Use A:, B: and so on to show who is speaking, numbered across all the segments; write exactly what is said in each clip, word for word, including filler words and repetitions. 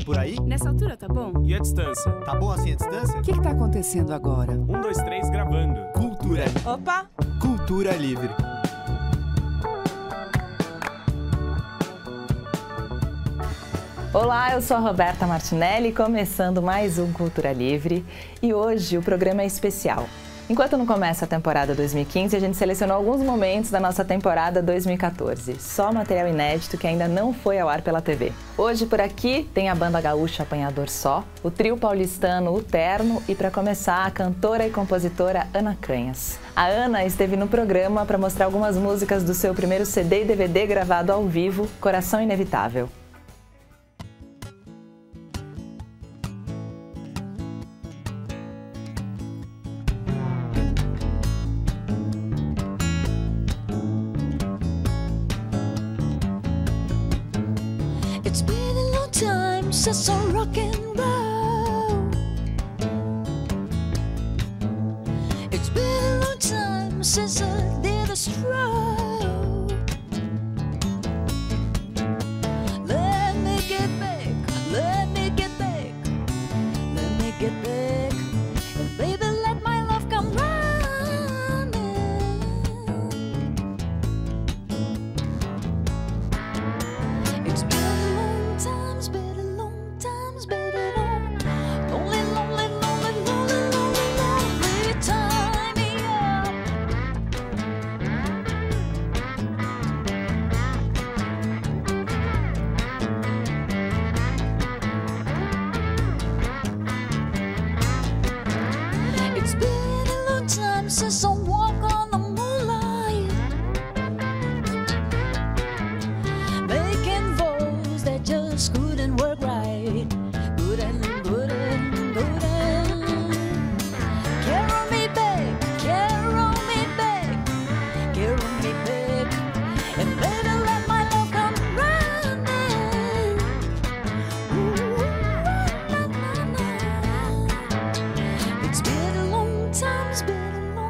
A: por aí?
B: Nessa altura tá bom?
C: E a distância?
A: Tá bom assim a distância?
D: O que, que tá acontecendo agora?
C: Um, dois, três, gravando.
A: Cultura.
B: Opa!
A: Cultura livre.
E: Olá, eu sou a Roberta Martinelli, começando mais um Cultura Livre. E hoje o programa é especial. Enquanto não começa a temporada dois mil e quinze, a gente selecionou alguns momentos da nossa temporada dois mil e quatorze. Só material inédito que ainda não foi ao ar pela T V. Hoje por aqui tem a banda gaúcha Apanhador Só, o trio paulistano O Terno e, para começar, a cantora e compositora Ana Canhas. A Ana esteve no programa para mostrar algumas músicas do seu primeiro C D e D V D gravado ao vivo, Coração Inevitável.
F: Since I rock and roll, it's been a long time since I did a stroll. Let me get back, let me get back, let me get back, and baby let my love come running. It's been a long time, it's been a since I walk on the moonlight, making vows that just couldn't work right, couldn't, couldn't, couldn't. Carry me back, carry me back, carry me back, and baby let my love come running. Ooh, na, na, na. It's been a long time, it's been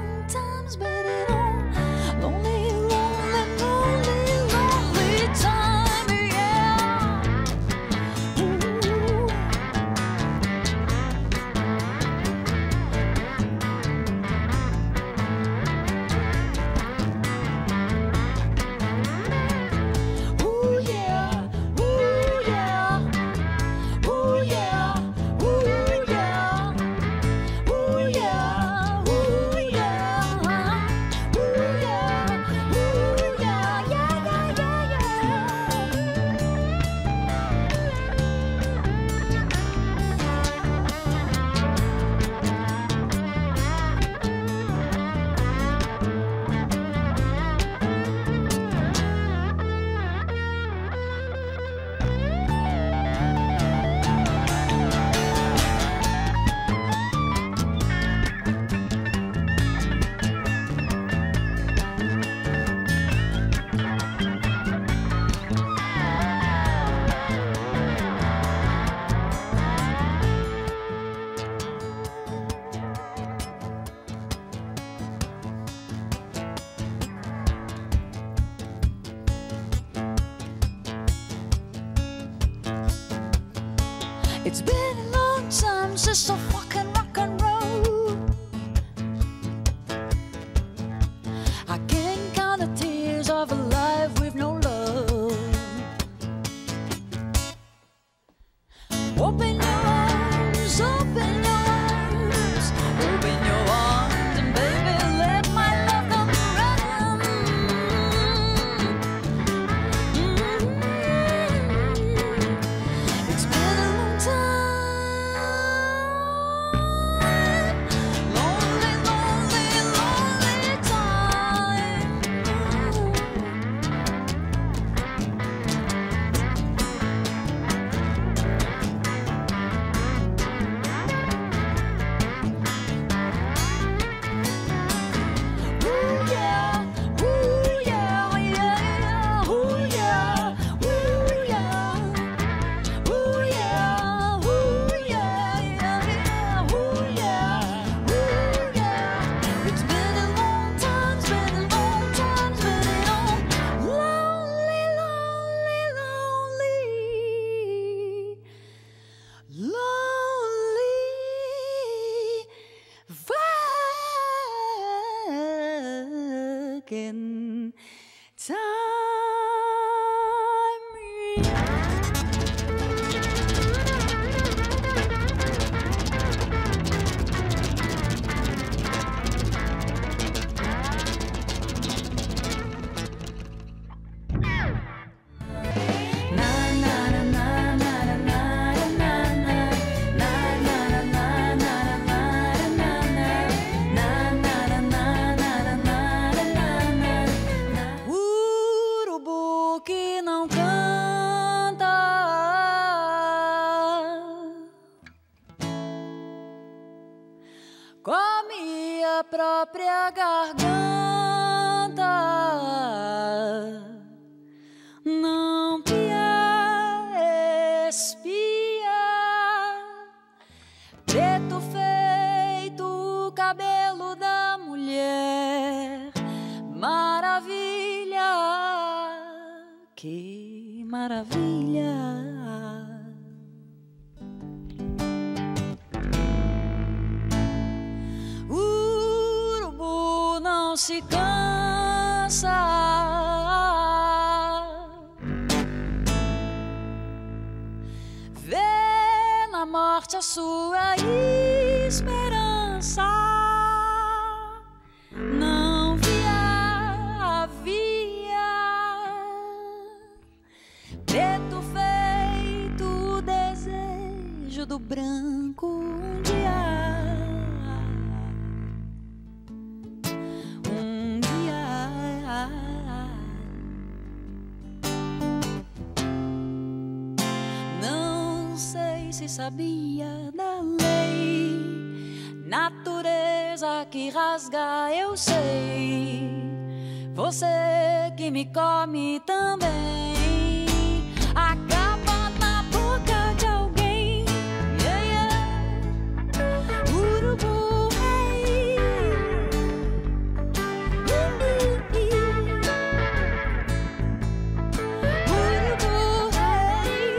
F: It's been a long time since I fucking rock and roll. I can't count the tears of a life with no love. Open your arms, open your arms, open your arms, and baby let my love come running. Mm-hmm. It's been a long time. come a própria garganta, não pia, espia, preto feito o cabelo da mulher, maravilha, que maravilha. Não se cansa, vê na morte a sua esperança, não via, havia, preto feito o desejo do branco um dia. Se sabia da lei, natureza que rasga, eu sei. Você que me come também, acaba na boca de alguém. Yeah, yeah. Urubu rei, urubu rei.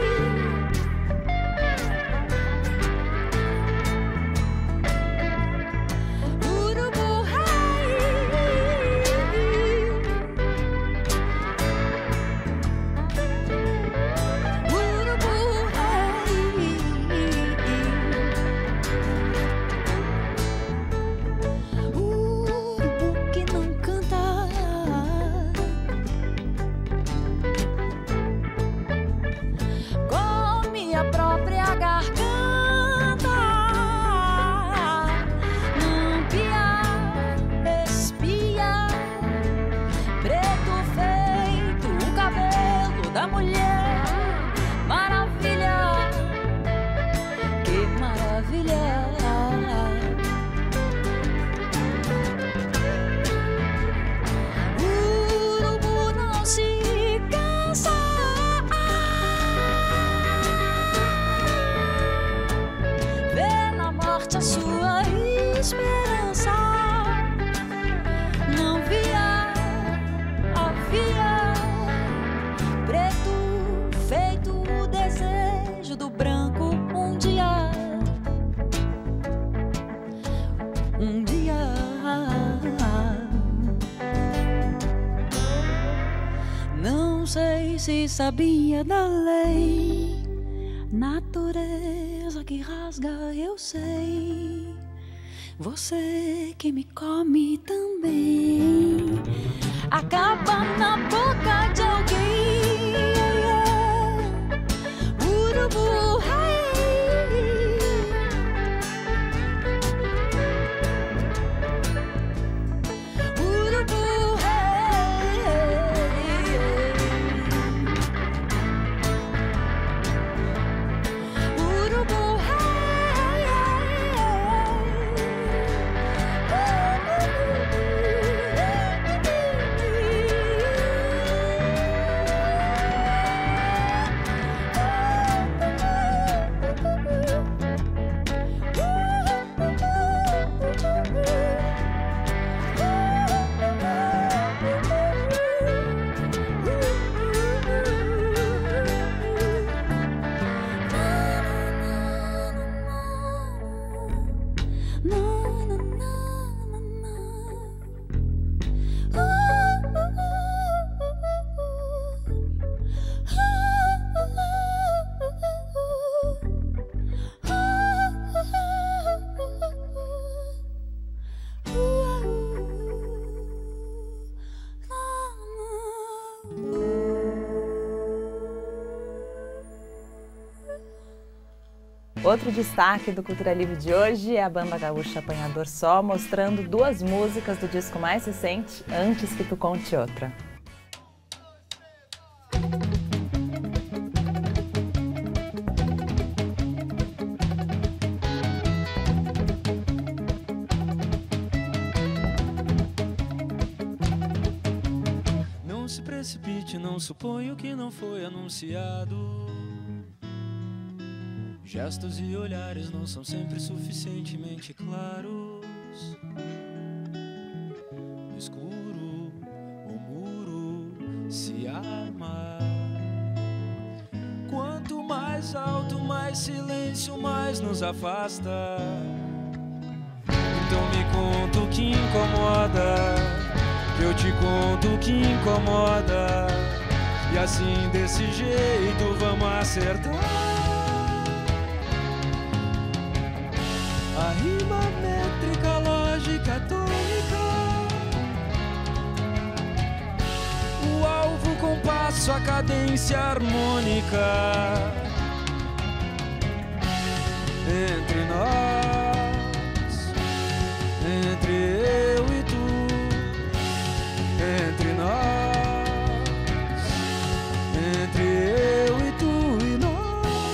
F: A sua esperança, não via, havia, preto feito o desejo do branco um dia, um dia. Não sei se sabia da lei, natureza que rasga, eu sei. Você que me come também, acaba na boca de alguém. Urubu rei, urubu rei. Urubu rei.
E: Outro destaque do Cultura Livre de hoje é a banda gaúcha Apanhador Só, mostrando duas músicas do disco mais recente, Antes que Tu Conte Outra.
B: Não se precipite, não suponha o que não foi anunciado. Gestos e olhares não são sempre suficientemente claros. No escuro, o muro se arma. Quanto mais alto, mais silêncio, mais nos afasta. Então me conta o que incomoda, que eu te conto o que incomoda. E assim desse jeito vamos acertar. A rima métrica, lógica, tônica. O alvo, compasso, a cadência harmônica. Entre nós, entre eu e tu, entre nós, entre eu e tu e nós.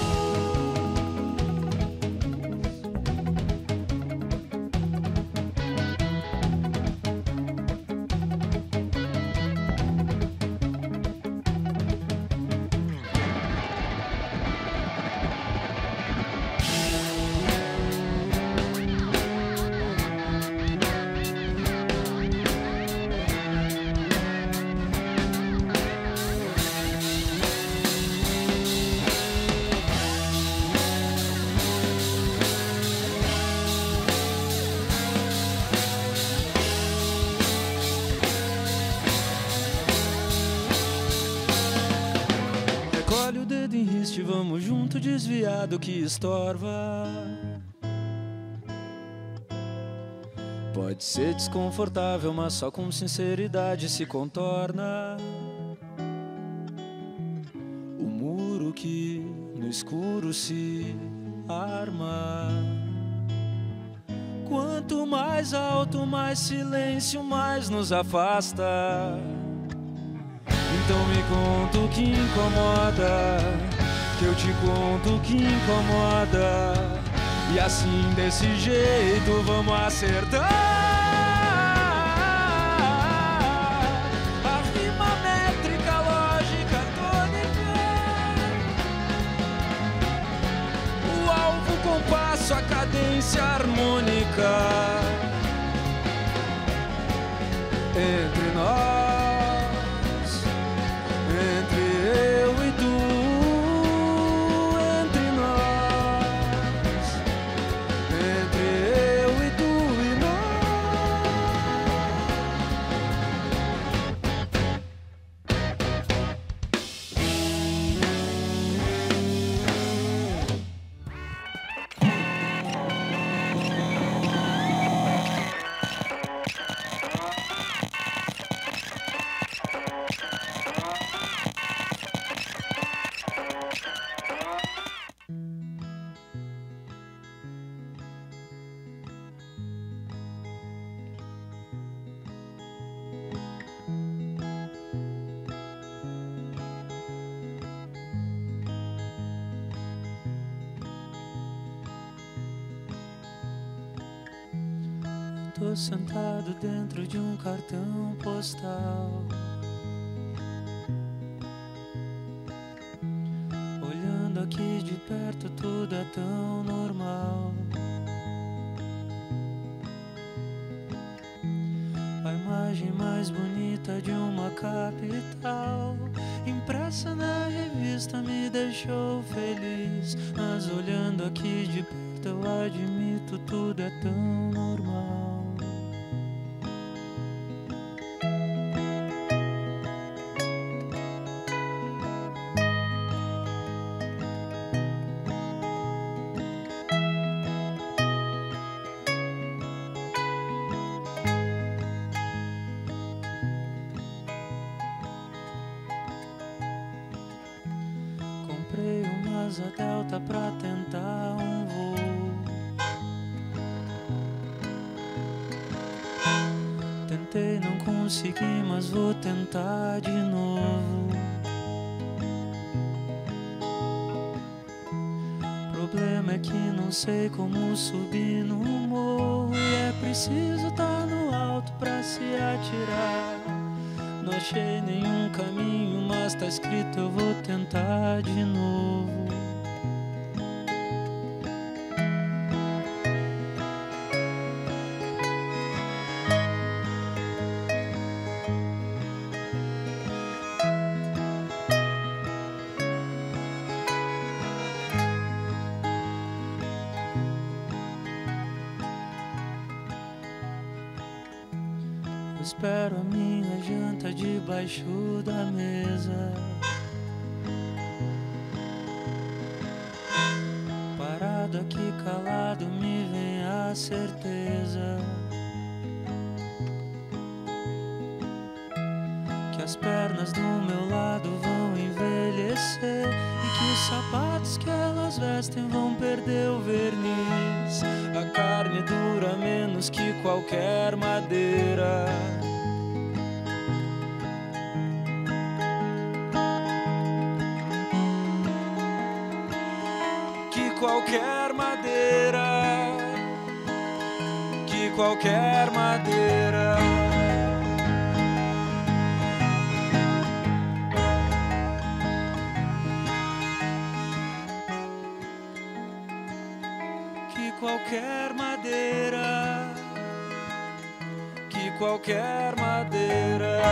B: Vamos junto desviar do que estorva. Pode ser desconfortável, mas só com sinceridade se contorna. O muro que no escuro se arma. Quanto mais alto, mais silêncio, mais nos afasta. Então me conta o que incomoda, que eu te conto o que incomoda. E assim desse jeito vamos acertar. A rima métrica, lógica, tônica. O alvo, compasso, a cadência harmônica. Entre nós, entre eu e tu. Tô sentado dentro de um cartão postal, olhando aqui de perto, tudo é tão normal. A imagem mais bonita de uma capital, impressa na revista, me deixou feliz. Mas olhando aqui de perto, eu admito, tudo é tão normal. asa delta pra tentar um voo. Tentei, não consegui, mas vou tentar de novo. O problema é que não sei como subir no morro, e é preciso estar no alto pra se atirar. Não achei nenhum caminho, mas tá escrito eu vou tentar de novo. Eu espero a minha janta debaixo da mesa. Parado aqui calado me vem a certeza que as pernas do meu lado vão envelhecer e que os sapatos que elas vestem vão perder o verniz. A carne dura menos que qualquer madeira. Que qualquer madeira. Que qualquer madeira. Qualquer madeira, que qualquer madeira.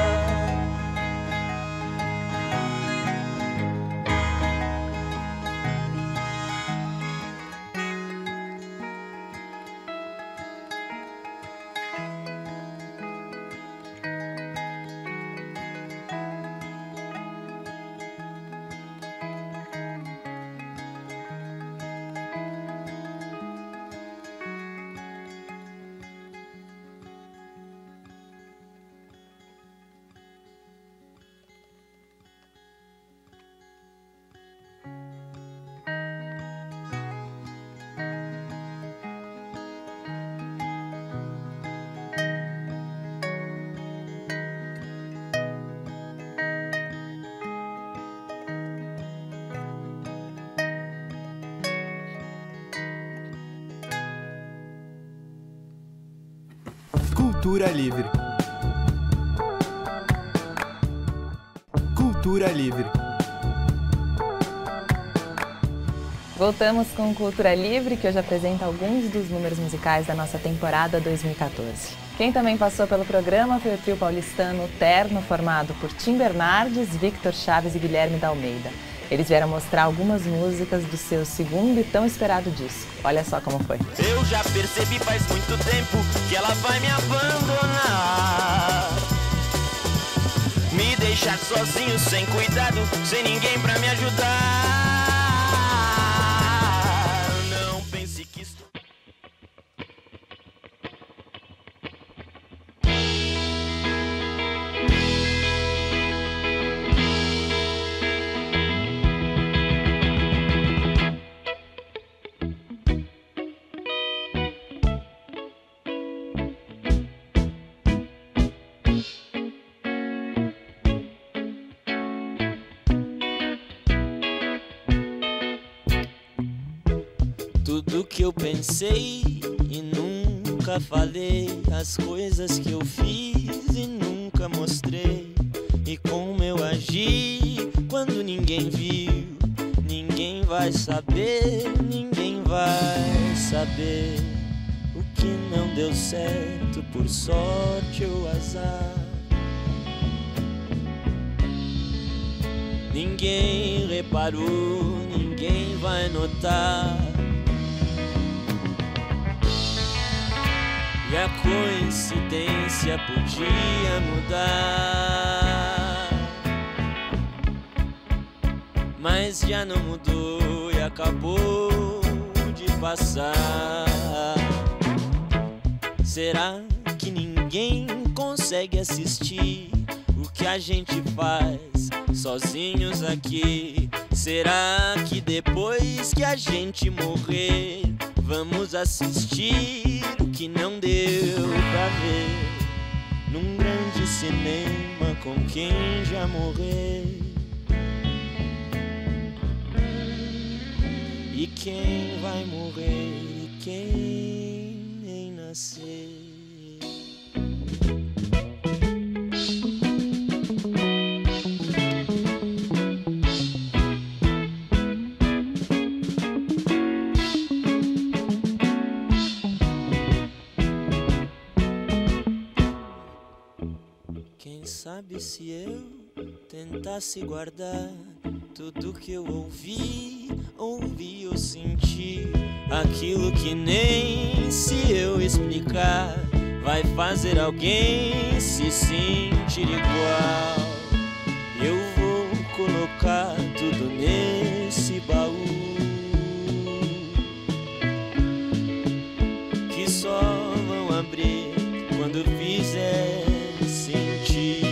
A: Cultura Livre. Cultura Livre.
E: Voltamos com Cultura Livre, que hoje apresenta alguns dos números musicais da nossa temporada dois mil e quatorze. Quem também passou pelo programa foi o trio paulistano Terno, formado por Tim Bernardes, Victor Chaves e Guilherme da Almeida. Eles vieram mostrar algumas músicas do seu segundo e tão esperado disco. Olha só como foi.
C: Eu já percebi faz muito tempo que ela vai me abandonar, me deixar sozinho, sem cuidado, sem ninguém pra me ajudar. Não pense que estou... Tudo que eu pensei e nunca falei, as coisas que eu fiz e nunca mostrei, e como eu agi quando ninguém viu. Ninguém vai saber, ninguém vai saber o que não deu certo por sorte ou azar. Ninguém reparou, ninguém vai notar. E a coincidência podia mudar, mas já não mudou e acabou de passar. Será que ninguém consegue assistir o que a gente faz sozinhos aqui, Será que depois que a gente morrer, vamos assistir o que não deu pra ver num grande cinema com quem já morreu? E quem vai morrer e quem nem nascer? Quem sabe se eu tentasse guardar tudo que eu ouvi, ouvi ou senti, aquilo que nem se eu explicar vai fazer alguém se sentir igual. Eu vou colocar tudo nesse baú que só vão abrir quando fizer sentido.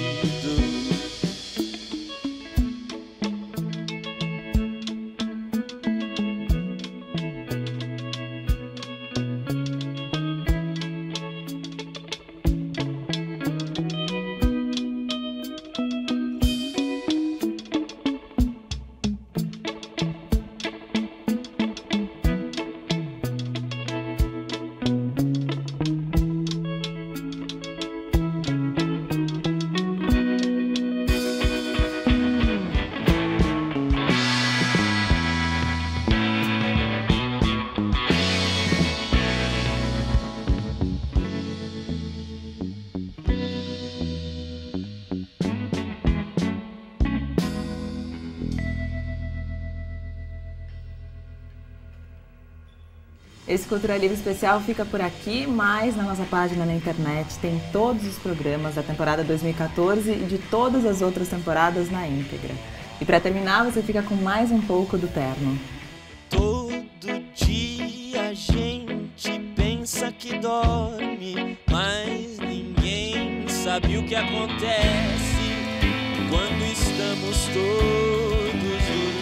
E: Esse Cultura Livre especial fica por aqui, mas na nossa página na internet tem todos os programas da temporada dois mil e quatorze e de todas as outras temporadas na íntegra. E para terminar, você fica com mais um pouco do Terno.
C: Todo dia a gente pensa que dorme, mas ninguém sabe o que acontece quando estamos todos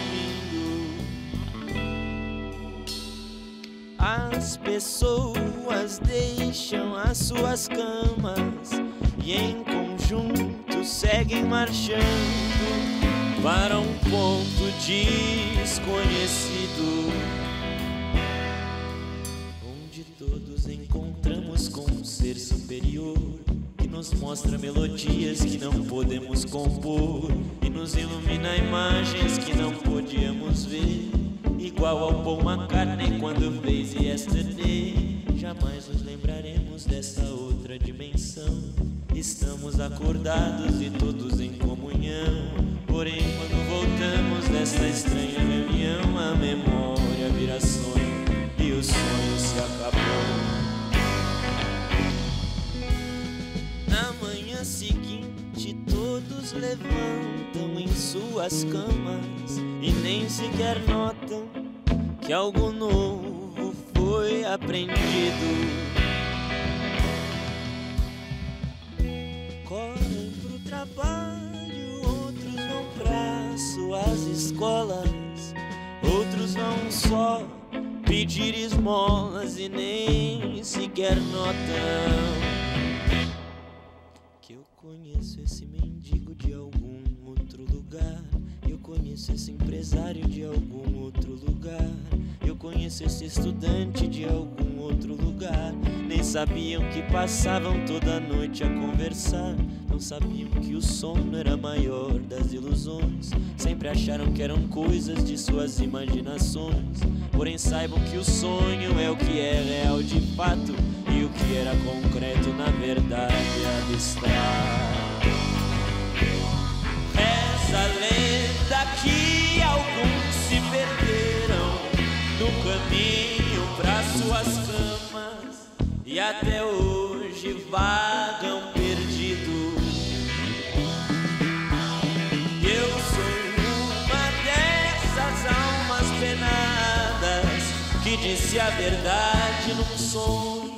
C: dormindo. As pessoas deixam as suas camas e em conjunto seguem marchando para um ponto desconhecido, onde todos encontramos com um ser superior que nos mostra melodias que não podemos compor e nos ilumina imagens que não podíamos ver, igual ao Paul McCartney quando fez Yesterday. Jamais nos lembraremos dessa outra dimensão. Estamos acordados e todos em comunhão, porém quando voltamos dessa estranha reunião, a memória vira sonho e o sonho se acabou. Na manhã seguinte todos levantam em suas camas e nem sequer notam que algo novo foi aprendido. Correm pro trabalho, outros vão pra suas escolas, outros vão só pedir esmolas e nem sequer notam que eu conheço esse mendigo de algum outro lugar, eu conheço esse empresário de algum outro lugar, eu conheço esse estudante de algum outro lugar. Nem sabiam que passavam toda noite a conversar, não sabiam que o sono era a maior das ilusões, sempre acharam que eram coisas de suas imaginações. Porém saibam que o sonho é o que é real de fato e o que era concreto na verdade é abstrato. Essa lenda que alguns se perderam no caminho para suas camas e até hoje vagam perdidos. Eu sou uma dessas almas penadas que disse a verdade num sonho